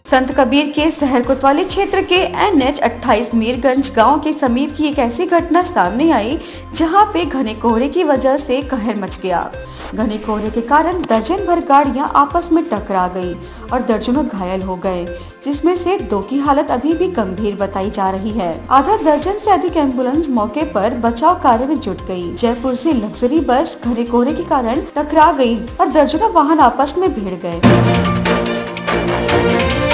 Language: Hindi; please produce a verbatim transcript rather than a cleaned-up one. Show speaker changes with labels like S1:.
S1: संत कबीर के शहर कोतवाली क्षेत्र के एन एच अट्ठाईस मीरगंज गांव के समीप की एक ऐसी घटना सामने आई जहां पे घने कोहरे की वजह से कहर मच गया। घने कोहरे के कारण दर्जन भर गाड़ियां आपस में टकरा गई और दर्जनों घायल हो गए, जिसमें से दो की हालत अभी भी गंभीर बताई जा रही है। आधा दर्जन से अधिक एम्बुलेंस मौके पर बचाव कार्य में जुट गई। जयपुर से लग्जरी बस घने कोहरे के कारण टकरा गई और दर्जनों वाहन आपस में भिड़ गए।